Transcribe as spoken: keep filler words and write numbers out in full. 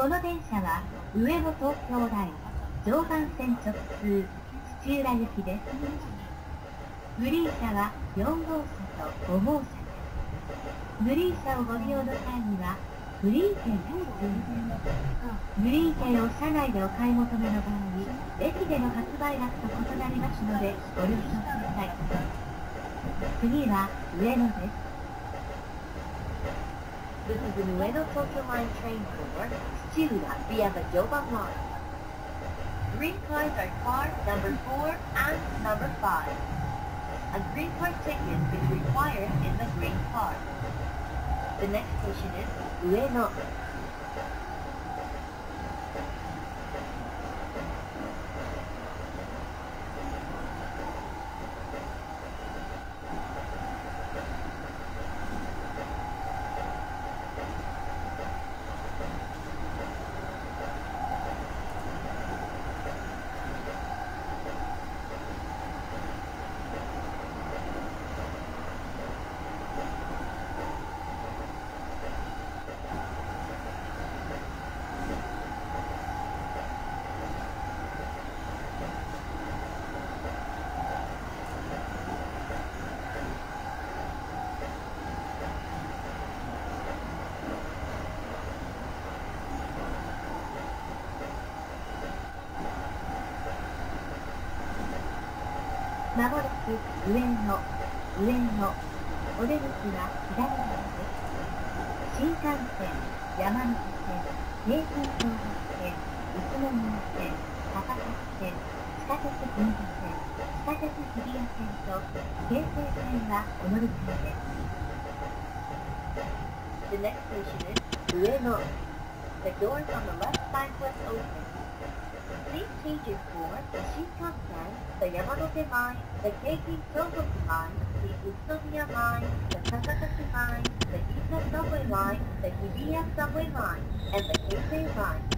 この電車は上野東京ライン常磐線直通土浦行きです。グリーン車はよん号車とご号車です。グリーン車をご利用の際にはグリーン券が必要です。グリーン券を車内でお買い求めの場合、駅での発売額と異なりますのでご了承ください。次は上野です。This is an Ueno Tokyo Line train for Tsuchiura via the Joban Line. Green cars are car number four and number five. A green car ticket is required in the green car. The next station is Ueno. まもなく上野、上野、お出口は左側です。新幹線、山手線、京浜東北線、宇都宮線、高崎線、地下鉄銀座線、地下鉄日比谷線と京成線はお乗り換えです。The next station is Ueno. The doors on the left side will open. Please change it for the Shinkansen, the Yamanote Line, the Keiki Tohoku Line, the Utsunomiya Line, the Takasaki Line, the Ginza Subway Line, the Hibiya Subway Line, and the Keisei Line.